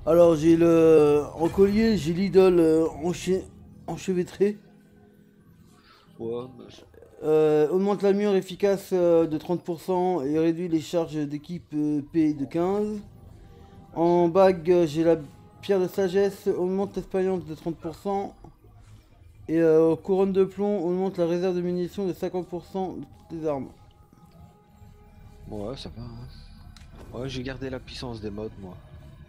Alors j'ai le en collier, j'ai l'idole enchevêtrée. Ouais, Augmente la mure efficace de 30% et réduit les charges d'équipe P de 15. En bague, j'ai la pierre de sagesse, augmente l'expérience de 30%. Et couronne de plomb, augmente la réserve de munitions de 50% de toutes les armes. ouais, ça va, hein. Ouais, j'ai gardé la puissance des modes, moi.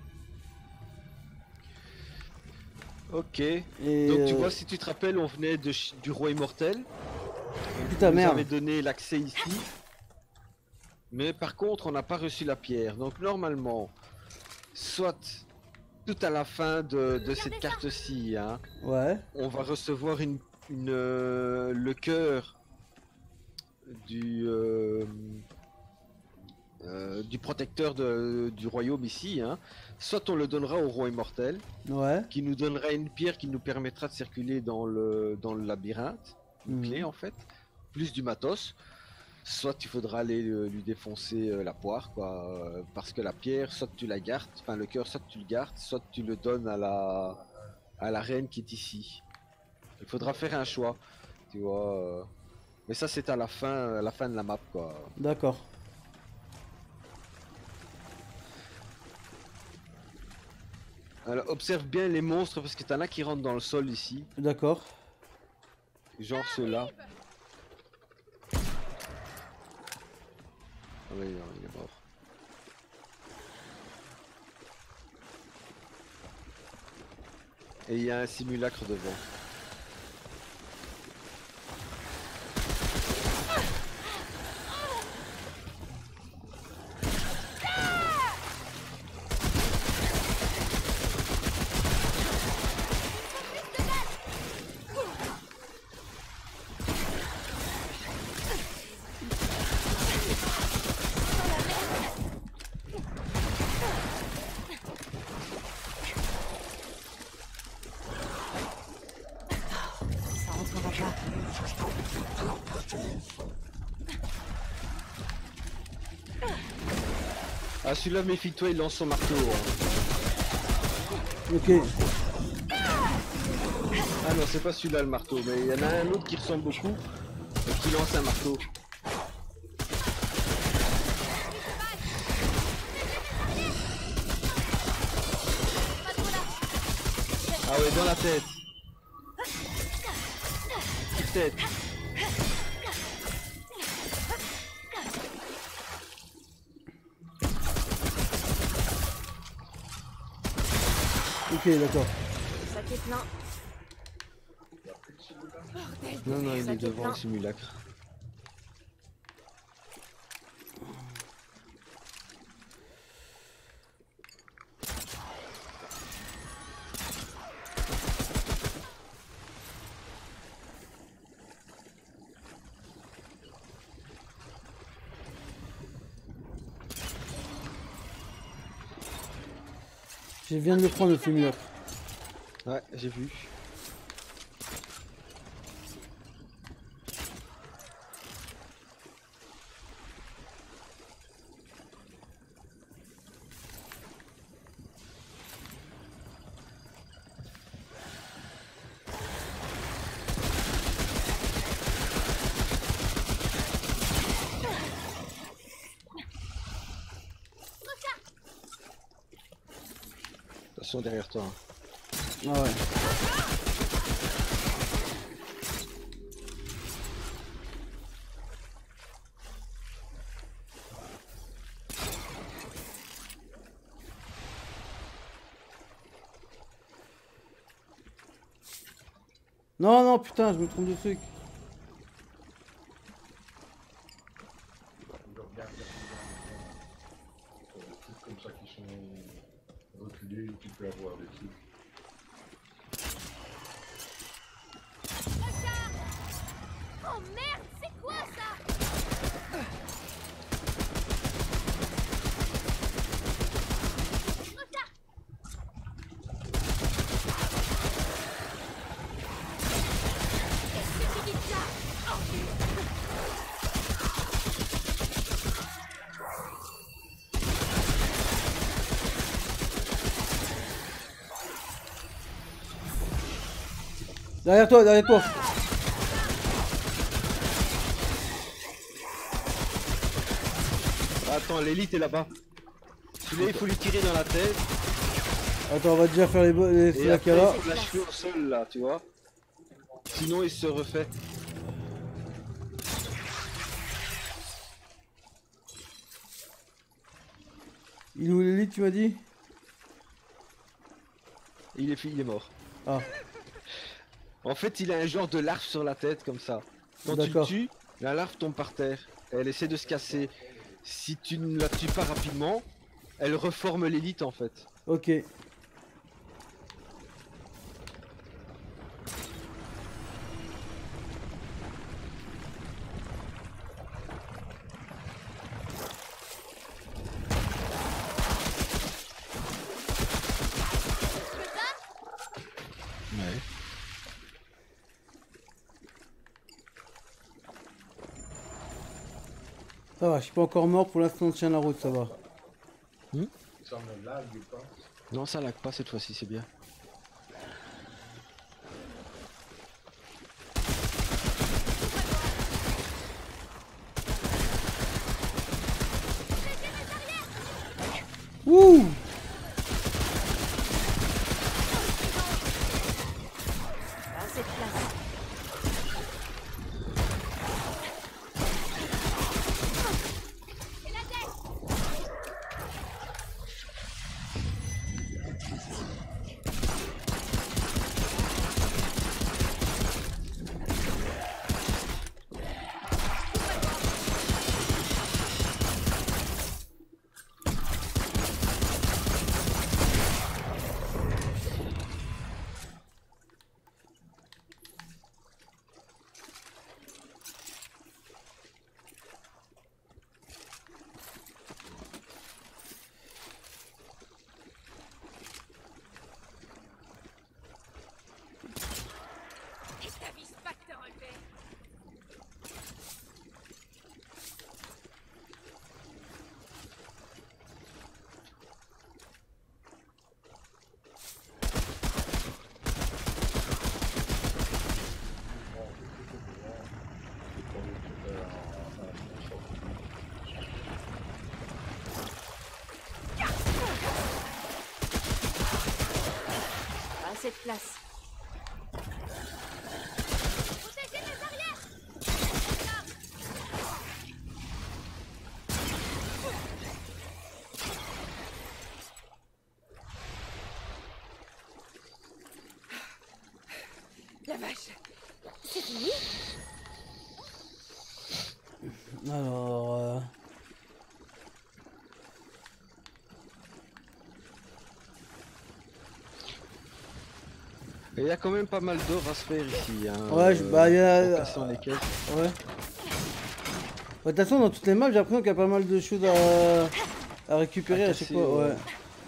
Ok. Et Donc tu vois, si tu te rappelles, on venait du roi immortel. Il putain nous avait merde. donné l'accès ici. Mais par contre, on n'a pas reçu la pierre. Donc normalement, soit tout à la fin de cette carte-ci, hein, Ouais. on va recevoir le cœur du, euh, du protecteur du royaume ici. Hein. Soit on le donnera au roi immortel, Ouais. qui nous donnera une pierre qui nous permettra de circuler dans le labyrinthe, une clé Mhm. en fait, plus du matos. Soit il faudra aller lui défoncer la poire, quoi, parce que la pierre, soit tu la gardes, enfin le cœur, soit tu le gardes, soit tu le donnes à la reine qui est ici. Il faudra faire un choix, tu vois. Mais ça c'est à la fin de la map, quoi. D'accord. Alors observe bien les monstres parce que t'en as qui rentrent dans le sol ici, D'accord. genre ceux-là. Ah oui, non, il est mort. Et il y a un simulacre devant. Ça rentrera pas. Ah celui-là, méfie-toi, il lance son marteau. Hein. Ok. Ah non, c'est pas celui-là le marteau, mais il y en a un autre qui ressemble beaucoup et qui lance un marteau. Ah ouais, dans la tête. Tête. Ok, d'accord. Le sac est plein. Bordel de Non, non, merde, il est sac devant plein. le simulacre. Je viens de le prendre le simulacre. Ouais, j'ai vu. Attention derrière toi. Hein. Ah ouais. Non, non, putain, je me trompe de truc. Trucs comme ça qui sont reculés, tu peux avoir des trucs. Oh merde, c'est quoi ça? Derrière toi, derrière toi. Attends, l'élite est là-bas. Celui-là, il faut lui tirer dans la tête. Attends, on va déjà faire les Et après, là. il faut lâcher au sol, là, tu vois. Sinon, il se refait. Il est où l'élite, tu m'as dit? Il est mort. Ah, En fait, il a un genre de larve sur la tête, comme ça. Quand tu le d'accord. tues, la larve tombe par terre. Elle essaie de se casser. Si tu ne la tues pas rapidement, elle reforme l'élite, en fait. Ok. Ouais. Ça va, je suis pas encore mort pour l'instant, je tiens la route, ça va. Ça me lag ou pas? Non, ça lag pas cette fois-ci, c'est bien. Ouh! Pas assez de place. Et t'avises pas de te relever. Pas assez de place. Protégez les arrières. La vache. C'est fini? Alors... Et il y a quand même pas mal d'or à se faire ici. Hein, Ouais, bah, il y a- en cassant les caisses. Ouais. Bah, de toute façon, dans toutes les maps, j'ai l'impression qu'il y a pas mal de choses à récupérer À à chaque casser, fois. Ouais. ouais.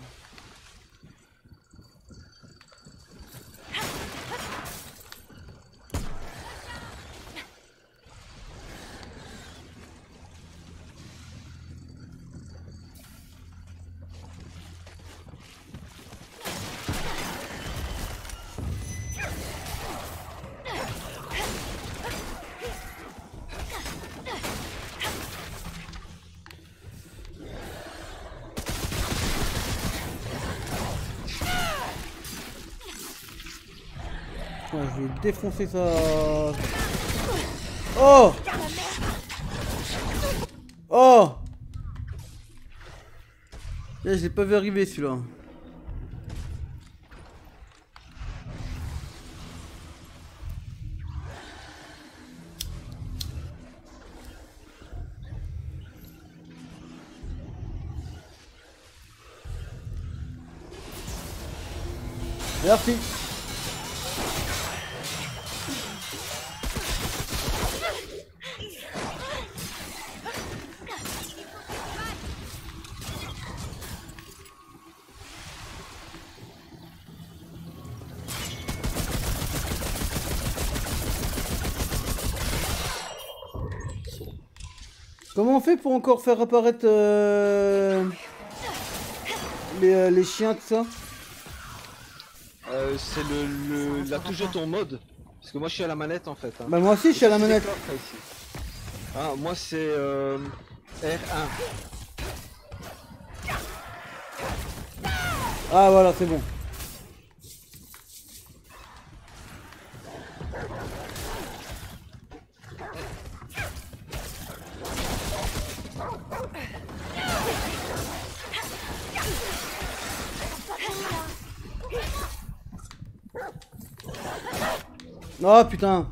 Ouais, je vais défoncer ça. Oh! Oh! Là, je l'ai pas vu arriver celui-là. Merci. Comment on fait pour encore faire apparaître les chiens, tout ça? C'est la touche de ton mode. Parce que moi je suis à la manette en fait. Hein. Bah moi aussi je suis à la manette. D'accord, ça, ici. Ah, moi c'est R1. Ah voilà, c'est bon. Oh putain.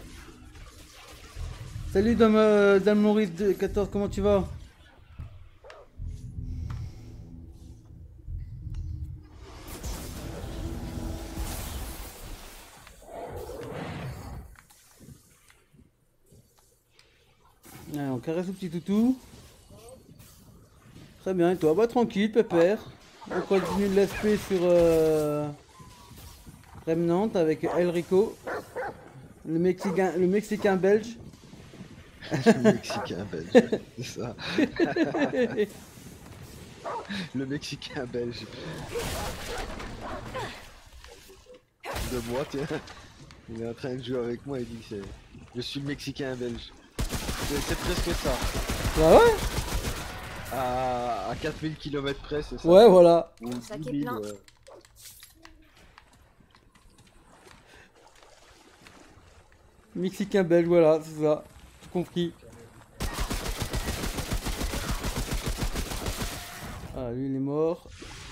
Salut Dame Maurice de 14, comment tu vas? Allez, on caresse le petit toutou. Très bien, et toi? Bah tranquille, pépère. On continue de l'SP sur Remnant avec El Rico, le Mexicain belge. Le Mexicain belge, c'est ça. Le Mexicain belge. De moi, tiens. Il est en train de jouer avec moi, il dit que je suis le Mexicain belge. C'est presque ça. Bah ouais. À 4000 km près, c'est ça. Ouais, voilà. Ou sac 10 est 000, plein. ouais. Mexicain belge, voilà, c'est ça. Tout compris. Ah, lui il est mort.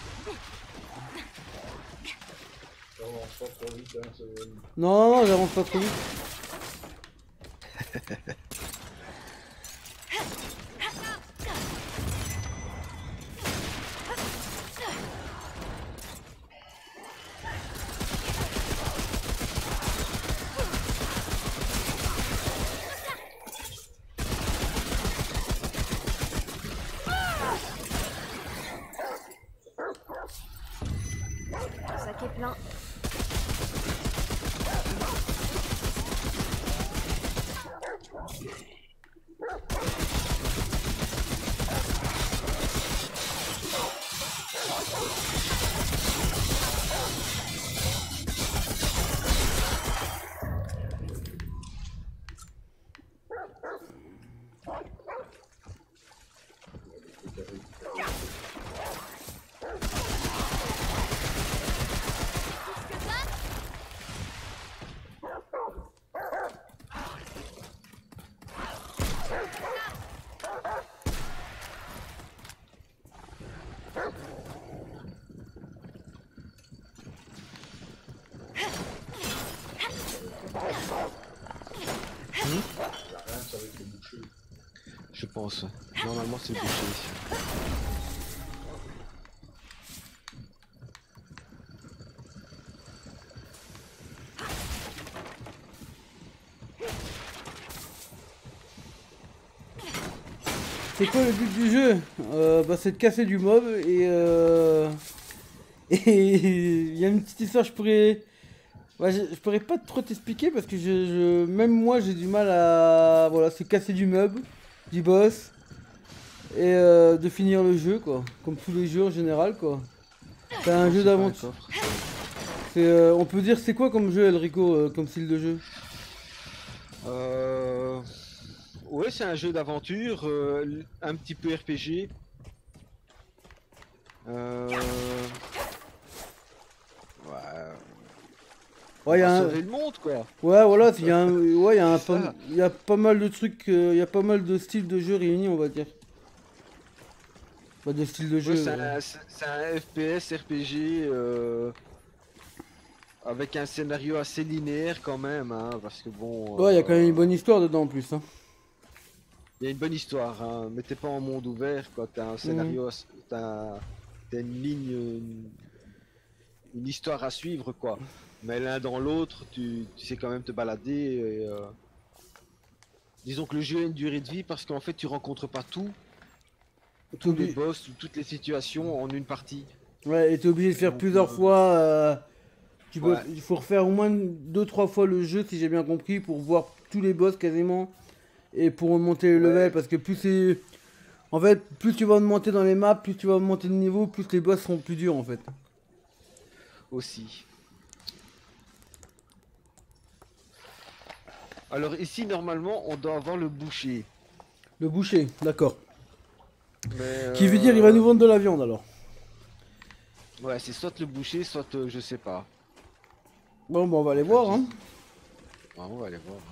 J'avance pas trop vite, hein, c'est... Non, non, j'avance pas trop vite. Le sac est plein. Rien, ça va être le boucher. Je pense. Normalement, c'est le boucher ici. C'est quoi le but du jeu? Bah c'est de casser du mob et et il y a une petite histoire, je pourrais... Ouais, je pourrais pas trop t'expliquer parce que même moi j'ai du mal à... Voilà, c'est casser du mob, du boss et de finir le jeu quoi. Comme tous les jeux en général quoi. C'est un jeu d'aventure. On peut dire c'est quoi comme jeu Elrico, comme style de jeu? Ouais, c'est un jeu d'aventure, un petit peu RPG. Ouais. Ouais, il y a un... Sauver le monde quoi. Ouais, voilà, il y a ouais, C'est ça. il y a pas mal de trucs, il y a pas mal de styles de jeux réunis, on va dire. Pas de styles de jeu. Ouais, c'est un FPS RPG avec un scénario assez linéaire quand même, hein, parce que bon. Ouais, il y a quand même une bonne histoire dedans en plus. Hein. Il y a une bonne histoire, hein, mais t'es pas en monde ouvert quoi. T'as un scénario, t'as une ligne, une histoire à suivre quoi. Mais l'un dans l'autre, tu sais quand même te balader. Et, disons que le jeu a une durée de vie parce qu'en fait tu rencontres pas tous les boss ou toutes les situations en une partie. Ouais, et t'es obligé de faire Donc, plusieurs fois. Ouais. Il faut refaire au moins 2-3 fois le jeu si j'ai bien compris pour voir tous les boss quasiment et pour monter le level parce que plus c'est... En fait, plus tu vas augmenter dans les maps, plus tu vas augmenter de niveau, plus les boss seront plus durs en fait. Aussi. Alors ici, normalement, on doit avoir le boucher. Le boucher, d'accord. Mais, Qui veut dire il va nous vendre de la viande alors. Ouais, c'est soit le boucher, soit je sais pas. Bon, bah on va aller voir, hein. Ah, on va aller voir.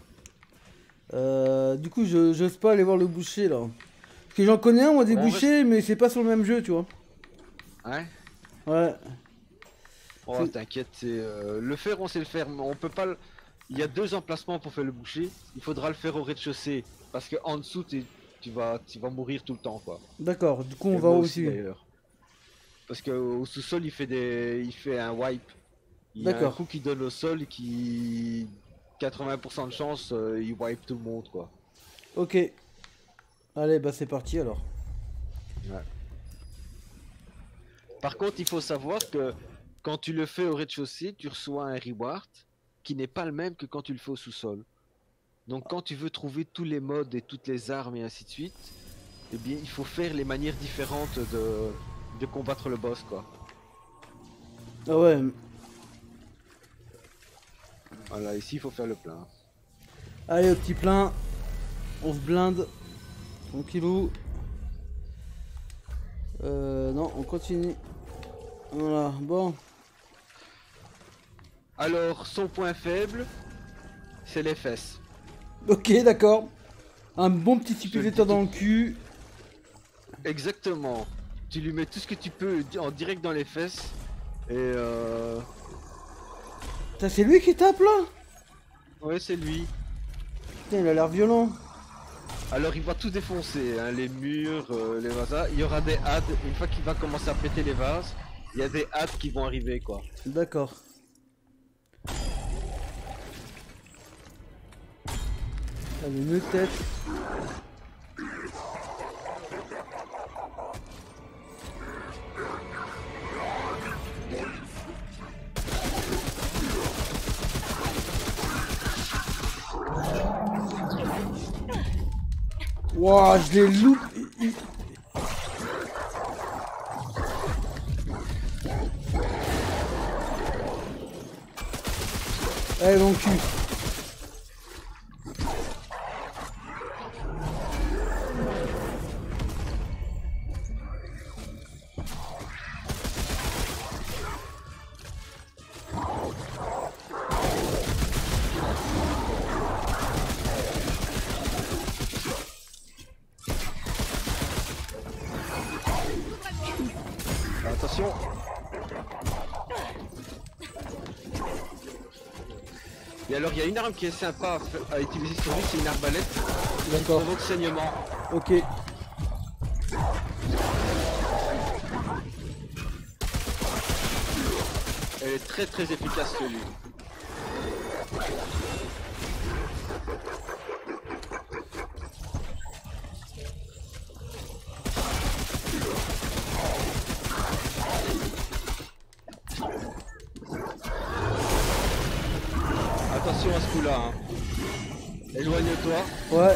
Du coup, j'ose pas aller voir le boucher là. Parce que j'en connais un, moi, des On bouchers, mais c'est pas sur le même jeu, tu vois. Hein? Ouais. Oh, C'est- t'inquiète, c'est le faire, on sait le faire, mais on peut pas. Il y a 2 emplacements pour faire le boucher. Il faudra le faire au rez-de-chaussée, parce que en dessous, tu vas mourir tout le temps, quoi. D'accord, du coup, on Et va moi aussi. d'ailleurs. Parce que au sous-sol, il fait un wipe. Il y a un D'accord. coup qui donne au sol qui 80% de chance, il wipe tout le monde, quoi. Ok. Allez, bah c'est parti alors. Par contre, il faut savoir que quand tu le fais au rez-de-chaussée, tu reçois un reward qui n'est pas le même que quand tu le fais au sous-sol. Donc quand tu veux trouver tous les modes et toutes les armes et ainsi de suite, eh bien il faut faire les manières différentes de combattre le boss, quoi. Ah ouais. Voilà, ici il faut faire le plein. Allez, au petit plein. On se blinde. Tranquillou. Non, on continue. Voilà, bon. Alors son point faible, c'est les fesses. Ok, d'accord. Un bon petit Je le suppositoire dis dans le cul. Exactement. Tu lui mets tout ce que tu peux en direct dans les fesses et Putain, c'est lui qui tape là? ouais, c'est lui. Putain, il a l'air violent. Alors il va tout défoncer, hein, les murs, les vases. Il y aura des hadds, une fois qu'il va commencer à péter les vases, il y a des hadds qui vont arriver, quoi. D'accord. Allez, une tête. Wouah, je l'ai loupé. Allez, mon cul. Attention. Et alors il y a une arme qui est sympa à utiliser sur lui, c'est une arbalète. D'accord. Provoque saignement. Ok. Elle est très très efficace sur lui. Attention à ce coup-là. Hein. Éloigne-toi. Ouais.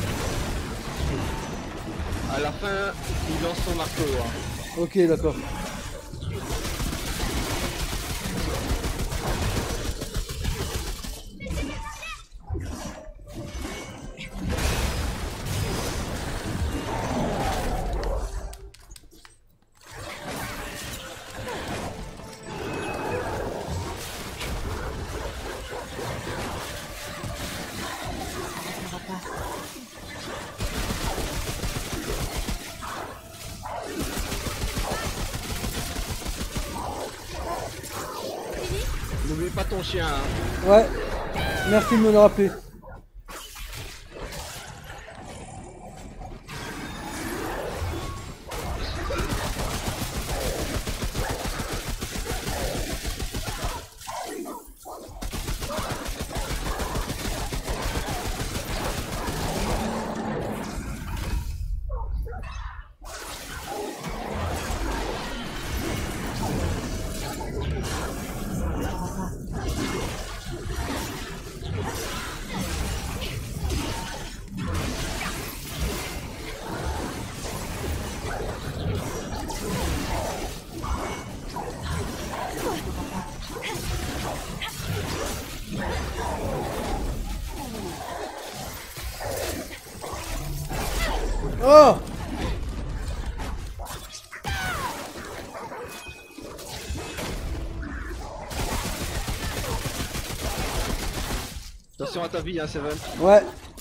À la fin, il lance son marteau. Hein. Ok, d'accord. N'oublie pas ton chien. Hein. Ouais. Merci de me le rappeler. Oh! Attention à ta vie, hein, Seven. Ouais.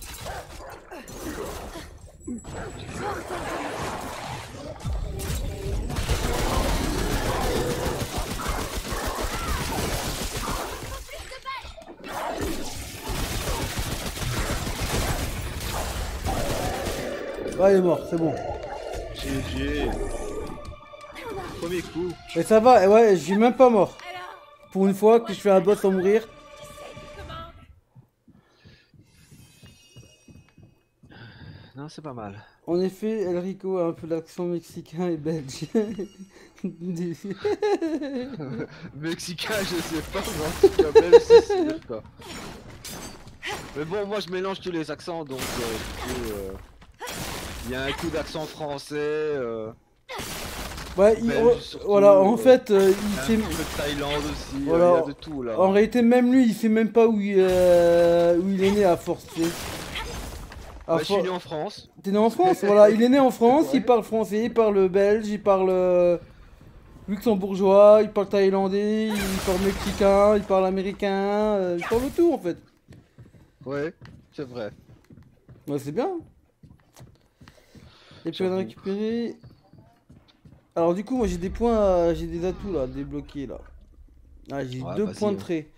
Ouais, il est mort, c'est bon. GG. Premier coup. Et ça va, et ouais, je suis même pas mort. Pour une fois que je fais un boss sans mourir. Non, c'est pas mal. En effet, Elrico a un peu l'accent mexicain et belge. Mexicain, je sais pas, mais en tout cas, belge, c'est sûr, quoi. Mais bon, moi je mélange tous les accents, donc il y a un coup d'accent français, Ouais, belge surtout, voilà, en fait, il un sait... peu de Thaïlande aussi, Voilà. il y a de tout là. En réalité, même lui, il sait même pas où il est né à force. Tu sais. Bah, je suis né en France. T'es né en France, voilà, il est né en France, Ouais. il parle français, il parle belge, il parle luxembourgeois, il parle thaïlandais, il parle mexicain, il parle américain, il parle tout en fait. Ouais, c'est vrai. Ouais, c'est bien. Et puis on a J'avoue. récupéré. Alors du coup, moi j'ai des points, j'ai des atouts là, débloqués là. Ah, j'ai Ouais, 2 vas-y, points de hein. trait.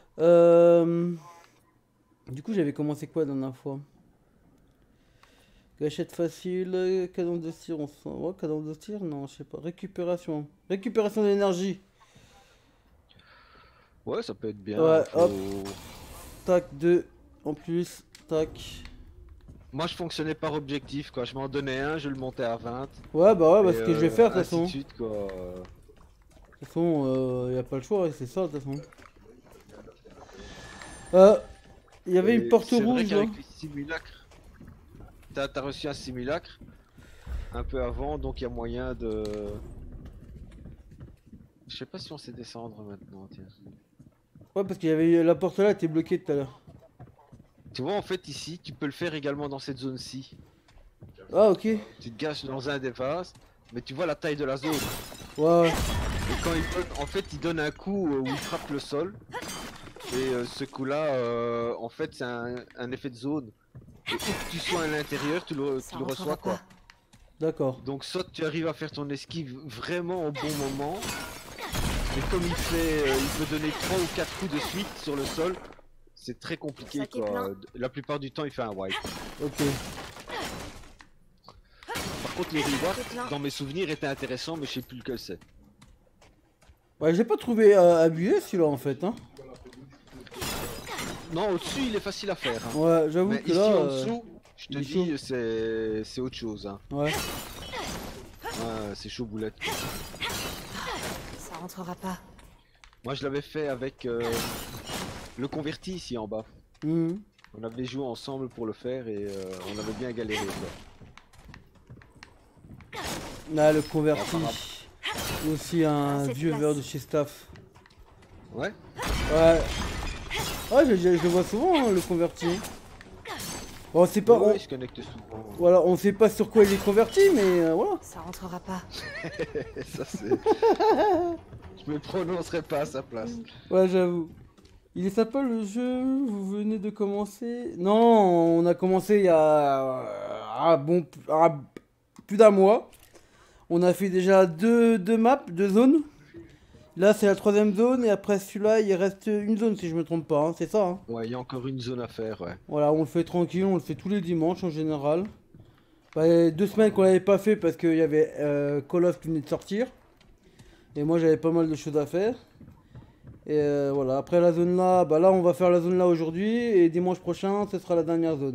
Du coup, j'avais commencé quoi la dernière fois? Gâchette facile, cadence de tir, on sent. Ouais, cadence de tir, non, je sais pas. Récupération. Récupération d'énergie. Ouais, ça peut être bien. Ouais, faut- hop. Tac, 2 en plus. Tac. Moi je fonctionnais par objectif, quoi. Je m'en donnais un, je le montais à 20. Ouais, bah ouais, bah et, ce que je vais faire de toute ainsi façon. de suite, quoi. De toute façon, y a pas le choix, c'est ça de toute façon. Il y avait une Et porte c'est vrai rouge là. qu'avec les simulacres, t'as reçu un simulacre un peu avant, donc il y a moyen de. Je sais pas si on sait descendre maintenant, tiens. Ouais, parce qu'il y avait la porte là, elle était bloquée tout à l'heure. Tu vois, en fait, ici, tu peux le faire également dans cette zone-ci. Ah, ok. Ouais, Tu te gâches dans un des vases, mais tu vois la taille de la zone. ouais. Et quand il donne, en fait, il donne un coup où il frappe le sol. Et ce coup-là, en fait, c'est un effet de zone. Et où que tu sois à l'intérieur, tu le Ça reçois, rentrera quoi. pas. D'accord. Donc soit tu arrives à faire ton esquive vraiment au bon moment, mais comme il fait, il peut donner 3 ou 4 coups de suite sur le sol, c'est très compliqué, Sac est quoi. plein. La plupart du temps il fait un wipe. Ok. Par contre le reward, Sac est plein. dans mes souvenirs était intéressant, mais je sais plus lequel c'est. Ouais, j'ai pas trouvé abusé celui-là en fait. Hein. Non, au-dessus il est facile à faire. Hein. Ouais, j'avoue Mais que ici là. en dessous, je te il est dis, c'est autre chose. Hein. Ouais. Ouais, c'est chaud boulette. Ça rentrera pas. Moi je l'avais fait avec le converti ici en bas. Mhm. On avait joué ensemble pour le faire et on avait bien galéré, quoi. Là, le converti. Ah, pas Il y a aussi un Cette vieux place. verre de chez Staff. Ouais. Ouais. Ouais, je le vois souvent, hein, le converti. Bon, c'est pas. Ouais, je connecte souvent. Voilà, on sait pas sur quoi il est converti, mais voilà. Ça rentrera pas. Ça c'est. Je me prononcerai pas à sa place. Ouais, j'avoue. Il est sympa le jeu, vous venez de commencer? Non, on a commencé il y a plus d'un mois. On a fait déjà deux maps, 2 zones. Là, c'est la 3ème zone et après celui-là, il reste une zone si je me trompe pas, hein, c'est ça. Hein. Ouais, il y a encore une zone à faire, ouais. Voilà, on le fait tranquille, on le fait tous les dimanches en général. Bah, il y a 2 semaines qu'on l'avait pas fait parce qu'il y avait Call of qui venait de sortir. Et moi, j'avais pas mal de choses à faire. Et voilà, après la zone là, bah là, on va faire la zone là aujourd'hui. Et dimanche prochain, ce sera la dernière zone.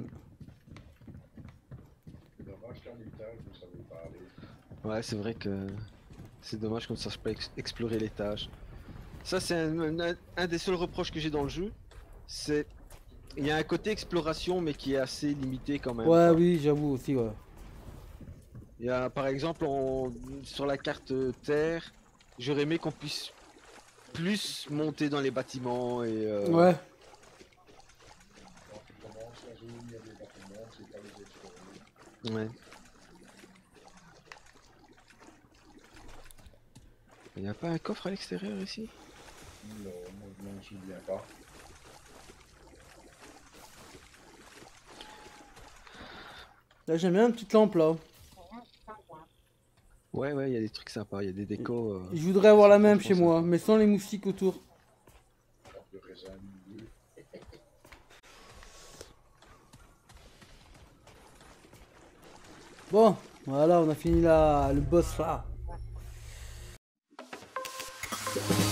C'est dommage qu'à l'étage, vous savez pas aller. Ouais, c'est vrai que c'est dommage qu'on ne sache pas explorer l'étage. Ça, c'est un des seuls reproches que j'ai dans le jeu. C'est. Il y a un côté exploration, mais qui est assez limité quand même. Ouais, quoi. oui, j'avoue aussi, ouais. Il y a, par exemple, sur la carte Terre, j'aurais aimé qu'on puisse plus monter dans les bâtiments et. Ouais. Quand tu commences la zone, il y a des bâtiments, c'est pas les explorer. Ouais. Il n'y a pas un coffre à l'extérieur ici? Non, moi je m'en souviens pas. Là, j'aime bien une petite lampe là. Ouais, ouais, il y a des trucs sympas, il y a des décos. Je voudrais avoir la c'est même franchement chez moi, sympa. mais sans les moustiques autour. Alors, le raisin milieu. Bon, voilà, on a fini le boss là.